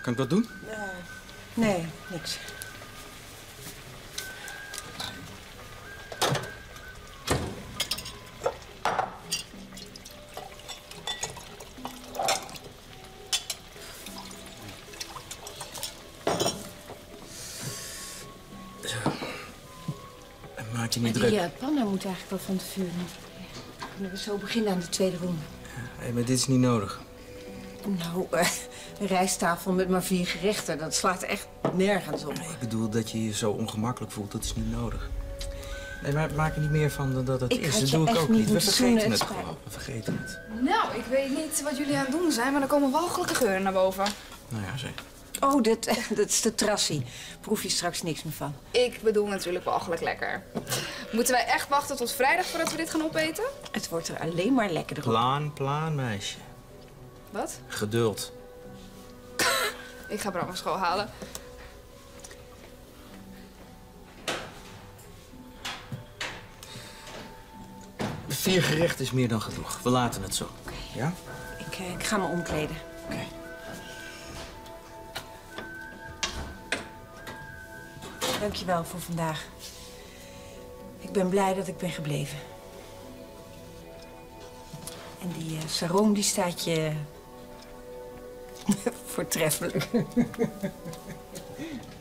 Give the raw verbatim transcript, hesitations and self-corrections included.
Kan ik wat doen? Uh, nee, niks. Maak je niet druk. Die uh, panna moet eigenlijk wel van het vuur. Kunnen we zo beginnen aan de tweede ronde? Ja, hey, maar dit is niet nodig. Nou, uh, een rijsttafel met maar vier gerechten, dat slaat echt nergens op. Nee, ik bedoel dat je je zo ongemakkelijk voelt, dat is niet nodig. Nee, maar maak er niet meer van dan dat het ik is. Dat doe ik ook niet. We vergeten het gewoon. We vergeten het. Nou, ik weet niet wat jullie aan het doen zijn, maar er komen walgelijke geuren naar boven. Nou ja, zeg. Oh, dit, dat is de trassie. Proef je straks niks meer van. Ik bedoel natuurlijk walgelijk lekker. Moeten wij echt wachten tot vrijdag voordat we dit gaan opeten? Het wordt er alleen maar lekkerder op. Plaan, plaan, meisje. Wat? Geduld. Ik ga Bram van school halen. Vier gerechten is meer dan genoeg. We laten het zo. Okay. Ja? Ik, ik ga me omkleden. Oké. Okay. Dankjewel voor vandaag. Ik ben blij dat ik ben gebleven. En die uh, sarong die staat je voortreffelijk.